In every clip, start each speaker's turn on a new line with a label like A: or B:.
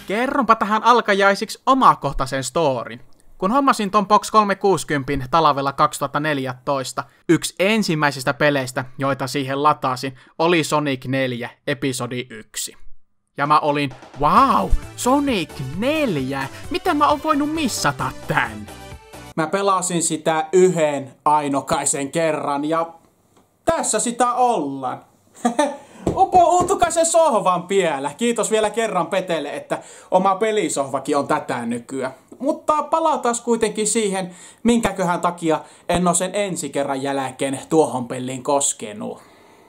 A: Kerronpa tähän alkajaisiksi omakohtaisen storin. Kun hommasin ton Box 360 talvella 2014, yksi ensimmäisistä peleistä, joita siihen latasin, oli Sonic 4 episodi 1. Ja mä olin, wow, Sonic 4, miten mä oon voinut missata tän? Mä pelasin sitä yhden ainokaisen kerran ja tässä sitä ollaan. Upoutukaa sen sohvan vielä. Kiitos vielä kerran Petelle, että oma pelisohvakin on tätä nykyään. Mutta palataan kuitenkin siihen, minkäköhän takia en oo sen ensi kerran jälkeen tuohon peliin koskenut.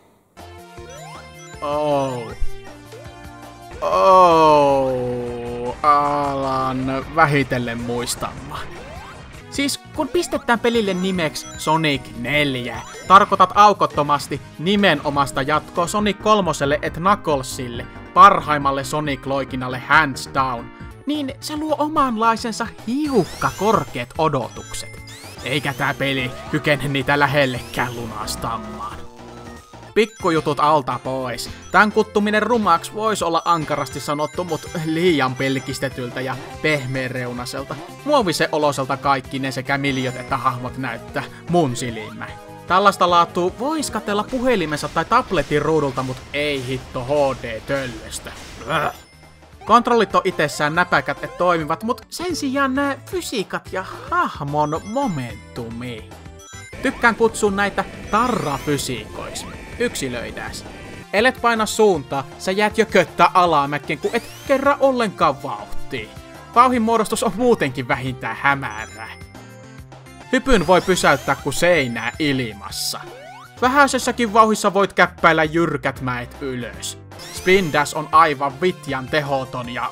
A: Alan vähitellen muistamaan. Siis kun pistetään pelille nimeksi Sonic 4, tarkoitat aukottomasti nimenomasta jatkoa Sonic 3:lle et Knucklesille, parhaimmalle Sonic-loikinalle hands down, niin se luo omanlaisensa hiukka korkeat odotukset. Eikä tää peli kykene niitä lähellekään lunastamaan. Pikkujutut alta pois. Tän kuttuminen rumaaks voisi olla ankarasti sanottu, mut liian pelkistetyltä ja pehmeäreunaselta, muovisen oloselta kaikki ne sekä miljöt että hahmot näyttää mun silmiin. Tällaista laatua vois katella puhelimensa tai tabletin ruudulta, mut ei hitto HD-töllöstä. Kontrollit on itsessään näpäkät et toimivat, mut sen sijaan nää fysiikat ja hahmon momentumi. Tykkään kutsua näitä tarrafysiikoiksi. Yksilöidääs. Elet paina suuntaa, sä jäät jo köttää alamäkkeen, kun et kerran ollenkaan vauhtiin. Vauhin muodostus on muutenkin vähintään hämärää. Hypyn voi pysäyttää kuin seinää ilmassa. Vähäisessäkin vauhissa voit käppäillä jyrkät mäet ylös. Spin Dash on aivan vitjan tehoton ja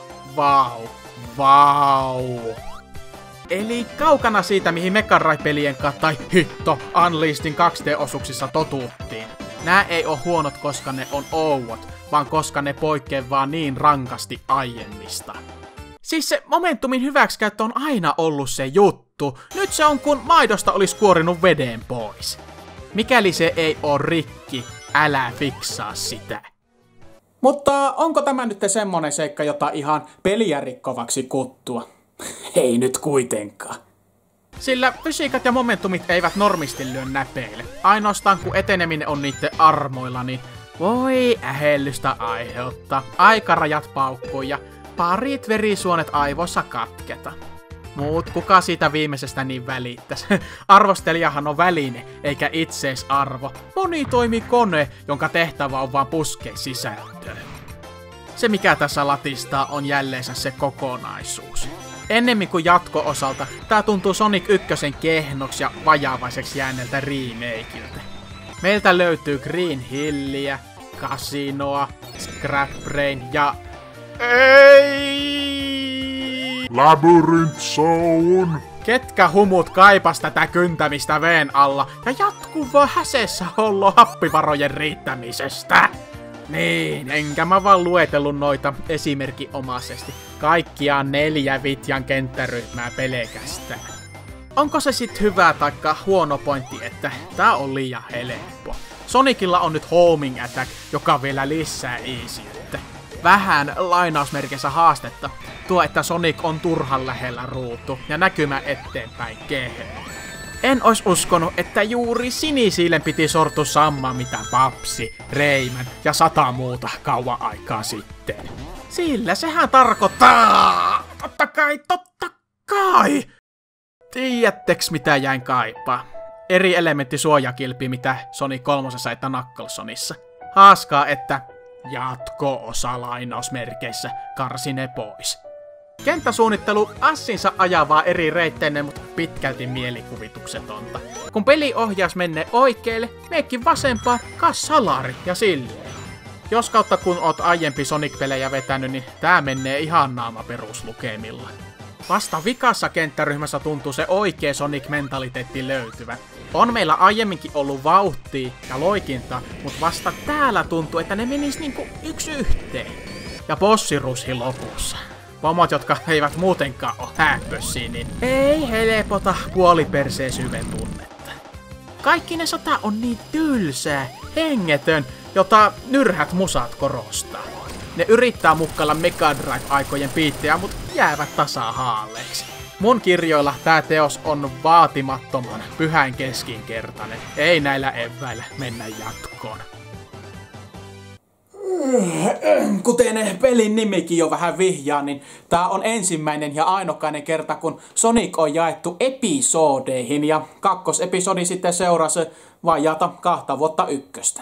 A: vau. Eli kaukana siitä, mihin Mega Drive-pelien tai hitto Unleashedin 2D-osuuksissa totuttiin. Nää ei oo huonot, koska ne on ouot, vaan koska ne poikkeaa vaan niin rankasti aiemmista. Siis se momentumin hyväksikäyttö on aina ollut se juttu. Nyt se on kun maidosta olis kuorinut veden pois. Mikäli se ei oo rikki, älä fiksaa sitä. Mutta onko tämä nyt semmonen seikka, jota ihan peliä rikkovaksi kuttua? Ei nyt kuitenkaan. Sillä fysiikat ja momentumit eivät normisti lyö näpeille. Ainoastaan kun eteneminen on niitten armoilla, niin voi ähellystä aiheuttaa. Aikarajat paukkuu ja parit verisuonet aivoissa katketa. Mut kuka siitä viimeisestä niin välittäis? Arvostelijahan on väline, eikä itseisarvo. Monitoimikone, jonka tehtävä on vaan puskea sisältöön. Se mikä tässä latistaa on jälleensä se kokonaisuus. Ennemmin kuin jatko-osalta, tää tuntuu Sonic 1:n kehnoksi ja vajaavaiseksi jääneeltä remakeiltä. Meiltä löytyy Green Hilliä, Casinoa, Scrap Brain ja... Ei!
B: Labyrinth Zone!
A: Ketkä humut kaipas tätä kyntämistä veen alla ja jatkuvaa häseessä hollo happivarojen riittämisestä? Niin, enkä mä vaan luetellut noita esimerkinomaisesti. Kaikkiaan 4 vitjan kenttäryhmää pelkästään. Onko se sit hyvä taikka huono pointti, että tää on liian helppo? Sonicilla on nyt homing attack, joka vielä lisää easyyttä. Vähän lainausmerkissä haastetta, tuo että Sonic on turhan lähellä ruutu ja näkymä eteenpäin kehää. En ois uskonut, että juuri Sinisiilen piti sortua samaan mitä Papsi, Rayman ja 100 muuta kauan aikaa sitten. Sillä sehän tarkoittaa... Totta kai! Tiedätteks mitä jäin kaipaa? Eri elementti suojakilpi mitä Sonic 3:ssa että Knucklesonissa. Haaskaa, että jatko-osa lainausmerkeissä karsi ne pois. Kenttäsuunnittelu assinsa ajavaa eri reitteineen, mutta pitkälti mielikuvituksetonta. Kun peliohjaus menee oikealle, meekin vasempaa, kas salari ja silleen. Jos kautta kun oot aiempi Sonic-pelejä vetänyt, niin tää menee ihan naama peruslukemilla. Vasta vikassa kenttäryhmässä tuntuu se oikea Sonic-mentaliteetti löytyvä. On meillä aiemminkin ollut vauhtia ja loikinta, mutta vasta täällä tuntuu, että ne menis niinku yksi yhteen. Ja bossirushi lopussa. Pomot, jotka eivät muutenkaan oo häppössiä, niin ei helpota puoliperseisyyden tunnetta. Kaikki ne sota on niin tylsää, hengetön, jota nyrhät musat korostaa. Ne yrittää mukkailla Mega Drive-aikojen biittejä, mutta jäävät tasahaaleiksi. Mun kirjoilla tää teos on vaatimattoman, pyhän keskinkertainen. Ei näillä eväillä mennä jatkoon. Kuten pelin nimikin jo vähän vihjaa, niin tää on ensimmäinen ja ainokainen kerta, kun Sonic on jaettu episodeihin, ja kakkosepisodi sitten seurasi vajaata 2 vuotta ykköstä.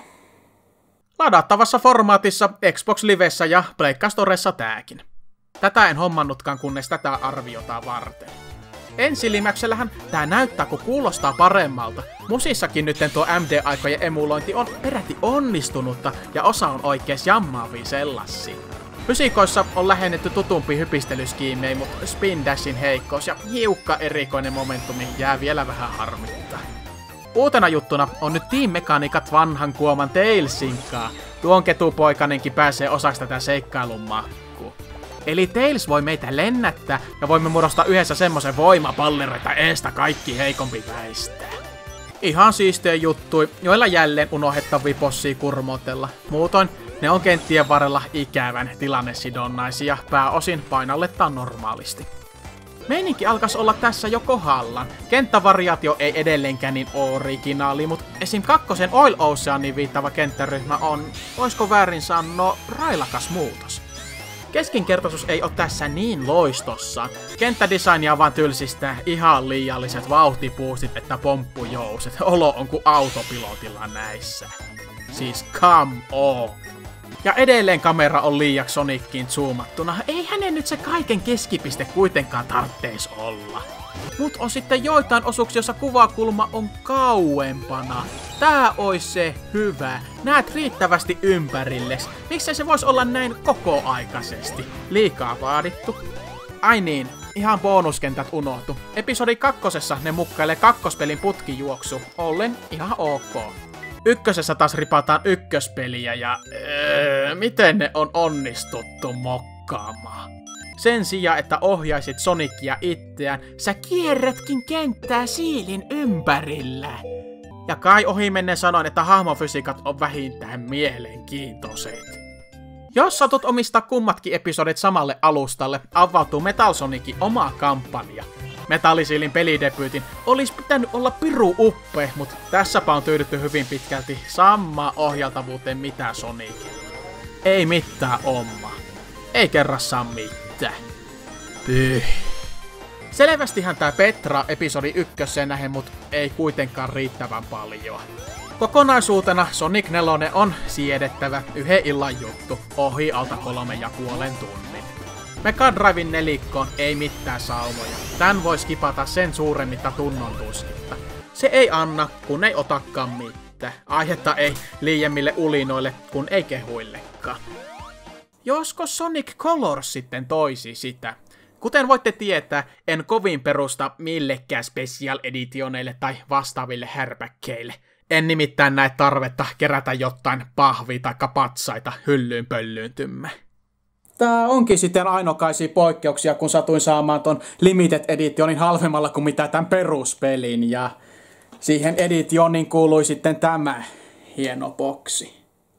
A: Ladattavassa formaatissa Xbox Livessä ja Pleikka Storessa tääkin. Tätä en hommannutkaan, kunnes tätä arviota varten. Ensilimmäksellähän tää näyttää, kun kuulostaa paremmalta. Musissakin nytten tuo MD-aikojen emulointi on peräti onnistunutta ja osa on oikees jammaavia sellaisia. Fysikoissa on lähennetty tutumpi hypistelyskiimei, mutta Spin Dashin heikkous ja hiukka erikoinen momentumi jää vielä vähän harmittaa. Uutena juttuna on nyt Team-mekaniikat vanhan kuoman Tailsinkaan. Tuon ketupoikanenkin pääsee osaksi tätä seikkailun mahkua. Eli Tails voi meitä lennättää ja voimme muodostaa yhdessä semmosen voimapallero, että eestä kaikki heikompi väistää. Ihan siistejä juttui, joilla jälleen unohdettavia bossia kurmotella. Muutoin ne on kenttien varrella ikävän tilannesidonnaisia, pääosin painallettaan normaalisti. Meininki alkas olla tässä jo kohdallaan. Kenttävariaatio ei edelleenkään niin originaali, mutta esim. 2. Oil Oceaniin viittava kenttäryhmä on, voisiko väärin sanoa, railakas muutos. Keskinkertaisuus ei ole tässä niin loistossa. Kenttädesignia vaan tylsistää ihan liialliset vauhtipuustit että pomppujouset. Olo on kuin autopilotilla näissä. Siis come on. Ja edelleen kamera on liiaksi Sonickiin zoomattuna. Ei hänen nyt se kaiken keskipiste kuitenkaan tarvitseisi olla. Mut on sitten joitain osuuksia, jossa kuvakulma on kauempana. Tää ois se hyvä. Näet riittävästi ympärilles. Miksei se vois olla näin kokoaikaisesti? Liikaa vaadittu. Ai niin, ihan bonuskentät unohtu. Episodi 2. ne mukkailee kakkospelin putkijuoksu, ollen ihan ok. Ykkösessä taas ripataan ykköspeliä ja miten ne on onnistuttu mokkaamaan? Sen sijaan, että ohjaisit Sonicia itseään, sä kierrätkin kenttää siilin ympärillä. Ja kai ohimennen sanoin, että hahmofysiikat on vähintään mielenkiintoiset. Jos satut omistaa kummatkin episodit samalle alustalle, avautuu Metal Sonicin oma kampanja. Metal Sealin pelidebyytin olisi pitänyt olla piru uppe, mutta tässäpä on tyydytty hyvin pitkälti samaan ohjaltavuuteen mitä Sonicin. Ei mitään omma. Ei kerran saa mitään. Pyh. Selvästihän tää Petra episodi 1 nähen, mut ei kuitenkaan riittävän paljon. Kokonaisuutena Sonic 4 on siedettävä yhden illan juttu, ohi alta 3,5 tunnin. Mega Driven nelikkoon ei mitään saumoja. Tän voi skipata sen suuremmitta tunnontuskitta. Se ei anna, kun ei otakaan mitään. Aihetta ei liiemmille ulinoille, kun ei kehuillekaan. Josko Sonic Colors sitten toisi sitä? Kuten voitte tietää, en kovin perusta millekään special editioneille tai vastaaville härpäkkeille. En nimittäin näe tarvetta kerätä jotain pahvia tai patsaita hyllyyn pöllyyntymme. Tää onkin sitten ainokaisia poikkeuksia, kun satuin saamaan ton Limited Editionin halvemmalla kuin mitä tämän peruspelin. Ja siihen editioniin kuului sitten tämä hieno boksi.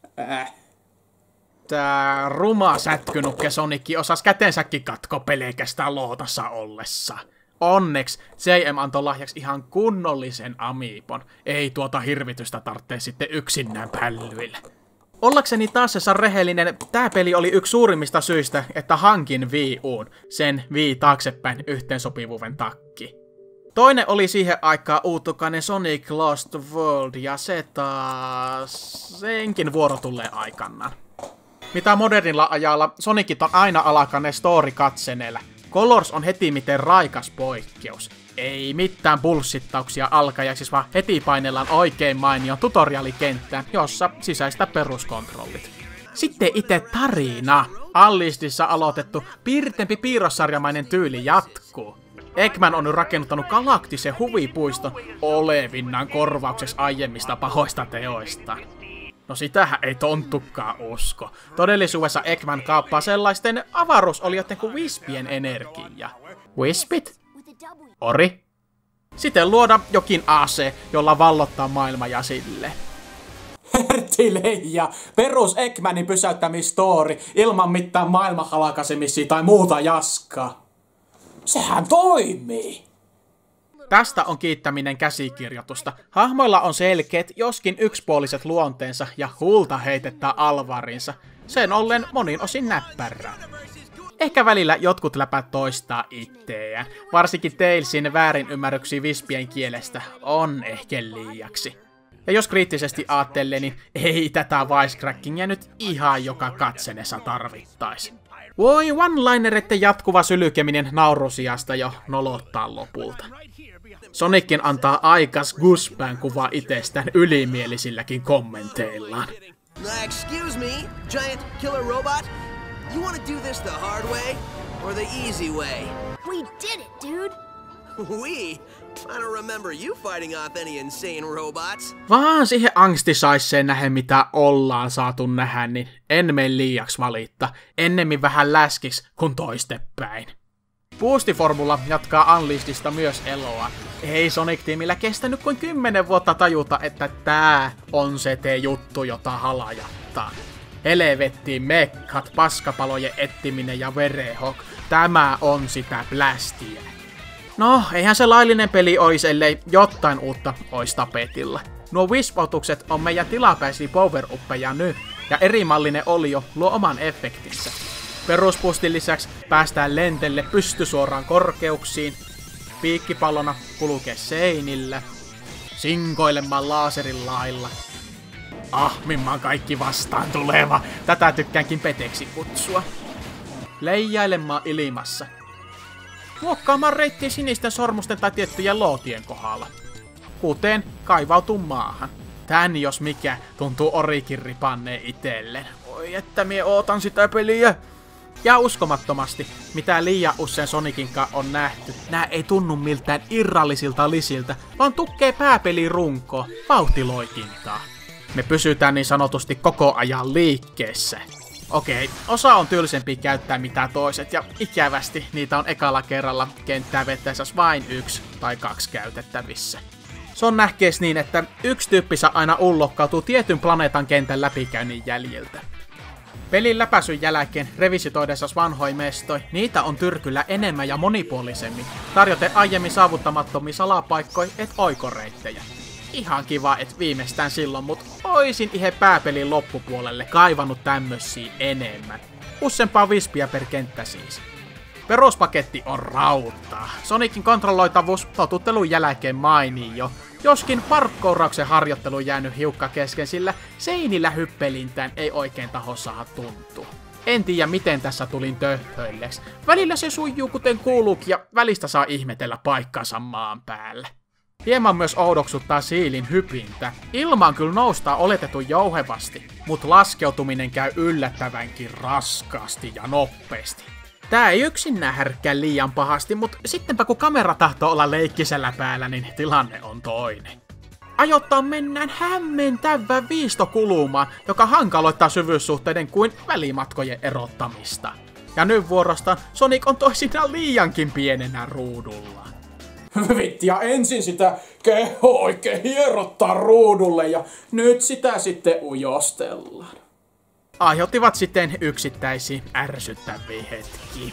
A: Tää ruma sätkynukke Sonicki osas kätensäkin katko pelkästään lootassa ollessa. Onneks JM antoi lahjaksi ihan kunnollisen amiipon. Ei tuota hirvitystä tarvitse sitten yksinään pällyillä. Ollakseni taas rehellinen, tää peli oli yksi suurimmista syistä, että hankin Wii U:n, sen Wii taaksepäin yhteensopivuuden takki. Toinen oli siihen aikaan uutukainen Sonic Lost World, ja se taas senkin vuoro tulee aikanaan. Mitä modernilla ajalla, Sonicit on aina alakainen story-katseneellä. Colors on heti miten raikas poikkeus. Ei mitään bullshittauksia alkajaksissa, vaan heti painellaan oikein mainion tutorialikenttään, jossa sisäistä peruskontrollit. Sitten itse tarina. Allistissa aloitettu piirtempi piirrossarjamainen tyyli jatkuu. Eggman on nyt rakennuttanut galaktisen huvipuiston olevinnan korvaukseksi aiemmista pahoista teoista. No sitähän ei tonttukaan usko. Todellisuudessa Eggman kaappaa sellaisten avaruusolijoiden kuin Wispien energiaa. Wispit? Ori? Sitten luoda jokin ase, jolla vallottaa maailma ja sille. Pertti Leija, perus Ekmanin pysäyttämisstoori ilman mitään maailmanhalkaisemisia tai muuta jaskaa. Sehän toimii! Tästä on kiittäminen käsikirjoitusta. Hahmoilla on selkeät, joskin yksipuoliset luonteensa ja huulta heitettä alvarinsa. Sen ollen monin osin näppärää. Ehkä välillä jotkut läpät toistaa itseään. Varsinkin Tailsin väärinymmärryksiä vispien kielestä on ehkä liiaksi. Ja jos kriittisesti aattelee, niin ei tätä wisecrackingia nyt ihan joka katsenessa tarvittaisi. Voi one-linereiden jatkuva sylykeminen naurusijasta jo nolottaa lopulta. Sonickin antaa aikas guspään kuva itsestään ylimielisilläkin kommenteillaan.
C: Excuse me, giant killer robot? You wanna do this the hard way or the easy way?
D: We did it, dude!
C: We? I don't remember you fighting off any insane robots.
A: Vaan siihen angstisaisseen nähe mitä ollaan saatu nähdä, niin en mene liiaksi valittaa. Ennemmin vähän läskiksi kuin toistepäin. Boosti-formula jatkaa Unleashedista myös eloa. Ei Sonic-tiimillä kestänyt kuin 10 vuotta tajuta, että tää on se juttu, jota halajattaa. Helvettiin mekkat, paskapalojen ettiminen ja verehok. Tämä on sitä blästiä. No, eihän se laillinen peli ois, ellei jotain uutta ois tapetilla. Nuo Wisp-otukset on meidän tilapäisiä power-uppeja nyt, ja erimallinen olio luo oman efektinsä. Perusboostin lisäksi päästään lentelle pystysuoraan korkeuksiin, piikkipallona kulkee seinillä, sinkoilemaan laaserin lailla, ahmimaan kaikki vastaan tuleva, tätä tykkäänkin peteksi kutsua, leijailemaan ilmassa, muokkaamaan reittiä sinisten sormusten tai tiettyjen lootien kohdalla, kuten kaivautuu maahan. Tän jos mikä tuntuu Orikin ripanneen itellen. Oi että mie ootan sitä peliä! Ja uskomattomasti, mitä liian usein Sonicinkaan on nähty, nää ei tunnu miltään irrallisilta lisiltä, vaan tukkee pääpelin runkoa, vauhtiloikintaa. Me pysytään niin sanotusti koko ajan liikkeessä. Okei, osa on tylsempi käyttää mitä toiset, ja ikävästi niitä on ekalla kerralla kenttää vetäisessä vain 1 tai 2 käytettävissä. Se on nähkees niin, että yksi tyyppi saa aina ullokkautuu tietyn planeetan kentän läpikäynnin jäljiltä. Pelin läpäisyn jälkeen revisitoidessas vanhoi mestoi, niitä on tyrkyllä enemmän ja monipuolisemmin, tarjoten aiemmin saavuttamattomia salapaikkoja et oikoreittejä. Ihan kiva, et viimeistään silloin, mut oisin ihe pääpelin loppupuolelle kaivannut tämmösiä enemmän. Useampaa vispiä per kenttä siis. Peruspaketti on rautaa. Sonicin kontrolloitavuus totuttelun jälkeen mainii jo, joskin parkkourauksen harjoittelu jäänyt hiukka kesken, sillä seinillä hyppelintään ei oikein taho saa tuntua. En tiedä miten tässä tulin töhhöilleksi. Välillä se sujuu kuten kuuluukin ja välistä saa ihmetellä paikkansa maan päällä. Hieman myös oudoksuttaa siilin hypintä. Ilmaan kyllä noustaa oletetun jouhevasti, mutta laskeutuminen käy yllättävänkin raskaasti ja nopeasti. Tää ei yksin härkkää liian pahasti, mutta sittenpä kun kamera tahtoo olla leikkisellä päällä, niin tilanne on toinen. Ajoittain mennään hämmentävän viistokulumaan, joka hankaloittaa syvyyssuhteiden kuin välimatkojen erottamista. Ja nyt vuorostaan Sonic on toisinaan liiankin pienenä ruudulla. Vittia, ensin sitä keho oikein hierottaa ruudulle ja nyt sitä sitten ujostellaan. Aiheuttivat siten yksittäisiä ärsyttäviä hetkiä.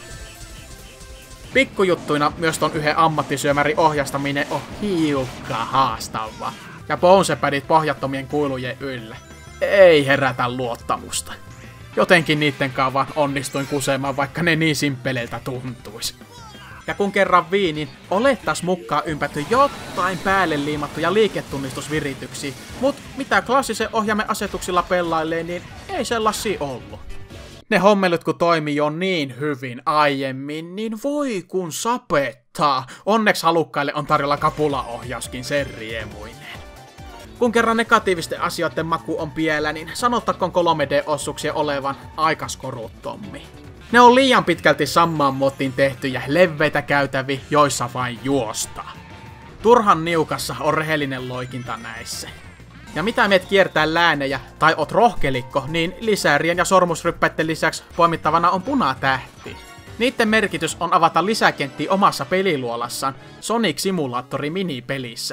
A: Pikkujuttuina myös ton yhden ammattisyömärin ohjastaminen on hiukka haastavaa. Ja bouncepadit pohjattomien kuilujen yllä ei herätä luottamusta. Jotenkin niitten vaan onnistuin kusemaan, vaikka ne niin simppeleiltä tuntuis. Ja kun kerran viinin, olettais mukaan ympätty jotain päälle liimattuja liiketunnistusvirityksiä, mut mitä klassisen ohjaimen asetuksilla pelailee, niin ei sellaisia ollut. Ne hommelut kun toimii jo niin hyvin aiemmin, niin voi kun sapettaa. Onneksi halukkaille on tarjolla kapulaohjauskin sen riemuineen. Kun kerran negatiivisten asioiden maku on pielä, niin sanottakoon 3D-ossuksien olevan aikaskoruttommi. Ne on liian pitkälti samaan muottiin tehtyjä leveitä käytäviä, joissa vain juostaa. Turhan niukassa on rehellinen loikinta näissä. Ja mitä meet kiertää läänejä tai oot rohkelikko, niin lisäärien ja sormusryppäitten lisäksi poimittavana on punatähti. Niiden merkitys on avata lisäkenttiä omassa peliluolassaan Sonic Simulaattori minipelissä.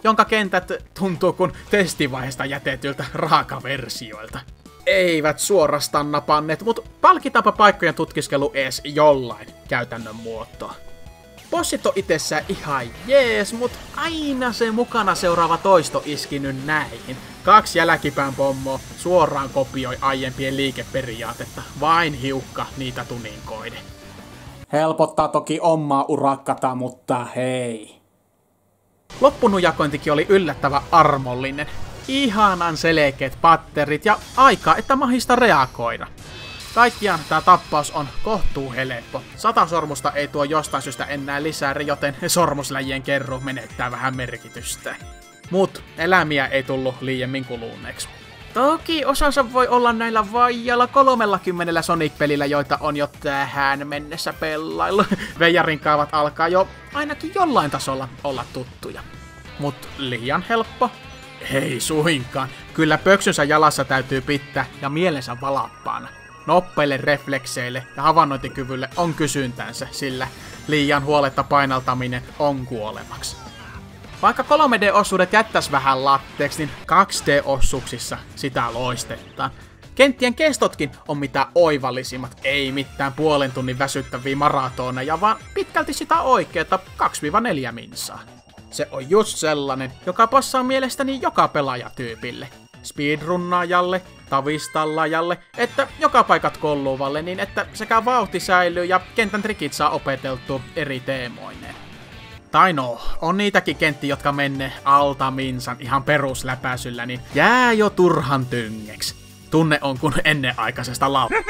A: jonka kentät tuntuu kuin testivaiheesta jätetyltä raakaversioilta. Eivät suorastaan napanneet, mutta palkitaanpa paikkojen tutkiskelu ees jollain käytännön muotoa. Bossit on itsessään ihan jees, mut aina se mukana seuraava toisto iski nyt näihin. 2 jälkipään pommoa suoraan kopioi aiempien liikeperiaatetta, vain hiukka niitä tuninkoiden. Helpottaa toki omaa urakkata, mutta hei. Loppunujakointikin oli yllättävän armollinen. Ihanan selkeät patterit ja aika, että mahista reagoida. Kaikkiaan tää tappaus on kohtuu helppo. 100 sormusta ei tuo jostain syystä enää lisää, joten sormusläjien kerru menettää vähän merkitystä. Mut elämiä ei tullut liiemmin kuluneeksi. Toki osansa voi olla näillä vaijalla 30 Sonic-pelillä, joita on jo tähän mennessä pelaillu. Veijarin kaavat alkaa jo ainakin jollain tasolla olla tuttuja. Mut liian helppo? Ei suinkaan. Kyllä pöksynsä jalassa täytyy pitää ja mielensä valappaana. Noppeille reflekseille ja havainnointikyvylle on kysyntänsä, sillä liian huoletta painaltaminen on kuolemaksi. Vaikka 3D-osuudet jättäis vähän latteeksi, niin 2D-osuuksissa sitä loistetaan. Kenttien kestotkin on mitä oivallisimmat, ei mitään puolen tunnin väsyttäviä maratoneja, vaan pitkälti sitä oikeeta 2-4 minsaa. Se on just sellainen, joka passaa mielestäni joka pelaajatyypille. Speedrunnaajalle, tavistallajalle, että joka paikat kolluvalle niin, että sekä vauhti säilyy ja kentän trikit saa opeteltua eri teemoineen. Tai no, on niitäkin kenttiä, jotka menee alta minsan ihan perusläpäisyllä, niin jää jo turhan tyngeksi. Tunne on kun ennenaikaisesta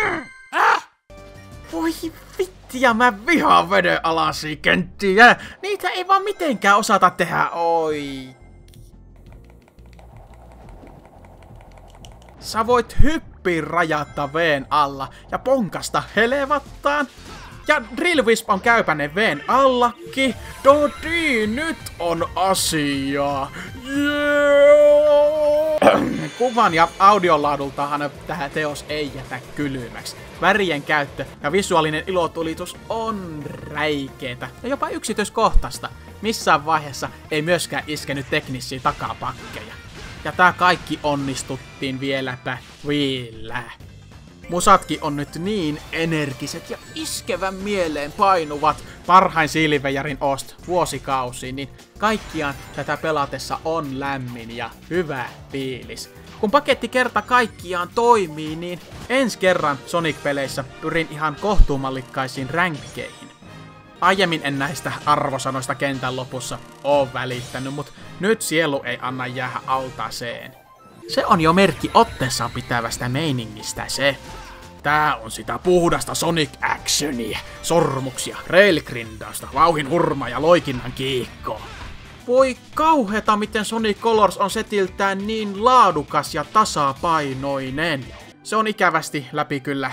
A: Voi vittiä, mä vihaan vedenalaisia kenttiä! Niitä ei vaan mitenkään osata tehdä Sä voit hyppiä rajata veen alla ja ponkasta helevattaan. Ja Drill Wisp on käypäinen veen allakin. Dodi, nyt on asiaa. Yeah! Kuvan ja audiolaadultahan tähän teos ei jätä kylmäksi. Värien käyttö ja visuaalinen ilotulitus on räikeetä ja jopa yksityiskohtaista. Missään vaiheessa ei myöskään iskenyt teknisiä takapakkeja. Ja tää kaikki onnistuttiin vieläpä Wiillä. Musatkin on nyt niin energiset ja iskevän mieleen painuvat parhain Siiliveijarin ost vuosikausiin, niin kaikkiaan tätä pelatessa on lämmin ja hyvä fiilis. Kun paketti kerta kaikkiaan toimii, niin ensi kerran Sonic-peleissä pyrin ihan kohtuumallikkaisiin ränkkeihin. Aiemmin en näistä arvosanoista kentän lopussa oo välittänyt, mut nyt sielu ei anna jäädä altaaseen. Se on jo merkki otteessaan pitävästä meiningistä se. Tää on sitä puhdasta Sonic Actionia, sormuksia, railgrindausta, vauhin hurmaa ja loikinnan kiikkoa. Voi kauheeta, miten Sonic Colors on setiltään niin laadukas ja tasapainoinen. Se on ikävästi läpi kyllä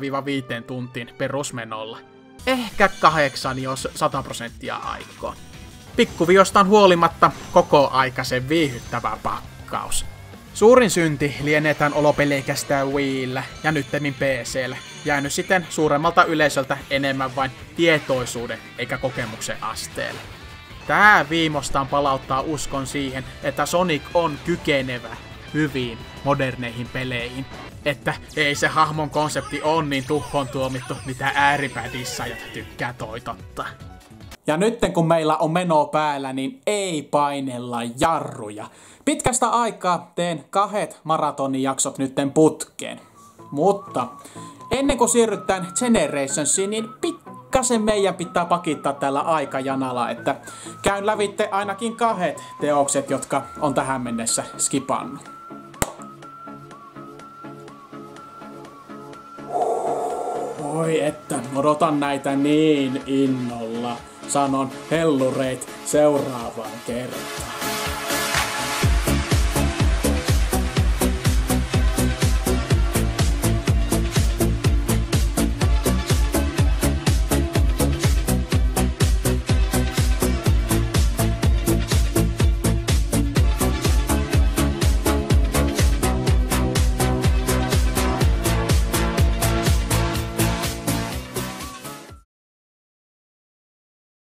A: 4-5 tuntiin perusmenolla. Ehkä 8, jos 100% aikoo. Pikkuviostaan huolimatta koko aikaisen viihyttävä pakkaus. Suurin synti lienee tän olopeleikästään Wiillä ja nyttemmin PC:llä. Jäänyt siten suuremmalta yleisöltä enemmän vain tietoisuuden eikä kokemuksen asteelle. Tää viimeistään palauttaa uskon siihen, että Sonic on kykenevä hyviin moderneihin peleihin. Että ei se hahmon konsepti on niin tuhon tuomittu, mitä ääripädissaajat tykkää toitottaa. Ja nytten kun meillä on meno päällä, niin ei painella jarruja. Pitkästä aikaa teen 2 maratonijaksot nytten putkeen. Mutta ennen kuin siirrytään Generationsiin, niin pikkasen meidän pitää pakittaa tällä aikajanalla, että käyn lävitte ainakin 2 teokset, jotka on tähän mennessä skipannut. Voi että, odotan näitä niin innolla. Sanon hellureit seuraavaan kertaan.